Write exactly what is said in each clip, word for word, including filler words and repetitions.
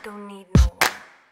Don't need no one.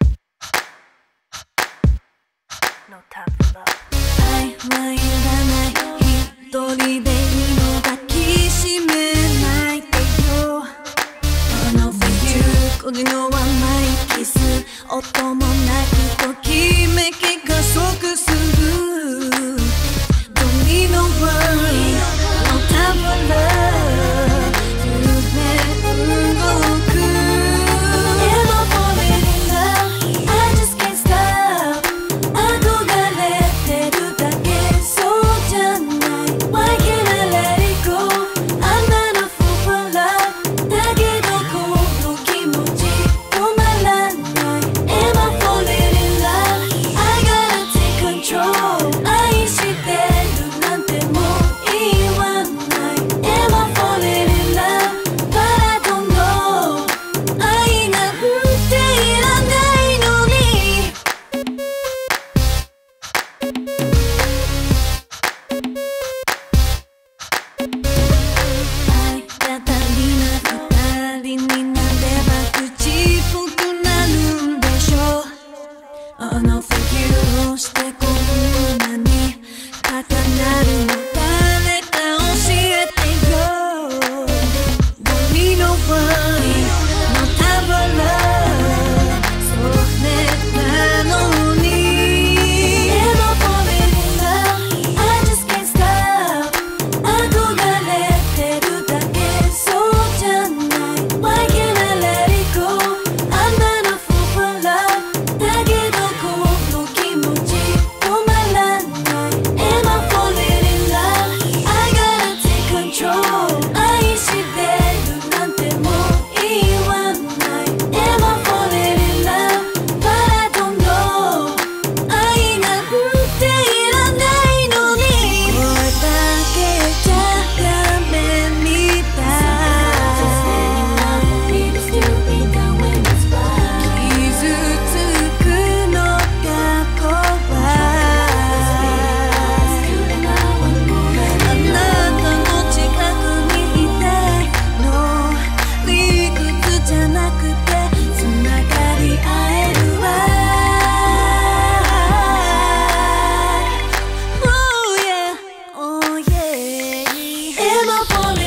No time for love. 愛はいらない、一人でいいの抱きしめないでよ。I know for you 恋の甘いキス、音もなくときめき加速する。Don't need no worry, no time for love. 夢動く。Ever falling in love, I just can't stop. 憧れてるだけ、そうじゃない。Why can't I let it go? I'm not a fool for love. だけどこの気持ち止まらない。Am I falling in love? I gotta take control. 愛してるなんてもう言わない。Am I falling in love? But I don't know. 愛なんていらないのに。愛が足りな二人になれば口っぽくなるんでしょう。Oh no for you どうしてこんなに高鳴るの誰か教えてよ。Don't need no worry, no time for love. それなのに Ever falling in love, I just can't stop. 憧れてるだけ、そうじゃない。Why can't I let it go? I'm not a fool for love. だけどこの気持ち止まらない。Am I falling in love? I gotta take control. 愛してるなんてもう言わない。Am I falling in love? But I don't know. 愛なんていらないのに。これだけじゃダメみたい。傷つくのが怖い。あなたの近くにいたいの。理屈じゃなくてつながり合えるわ。Oh yeah, oh yeah. Am I falling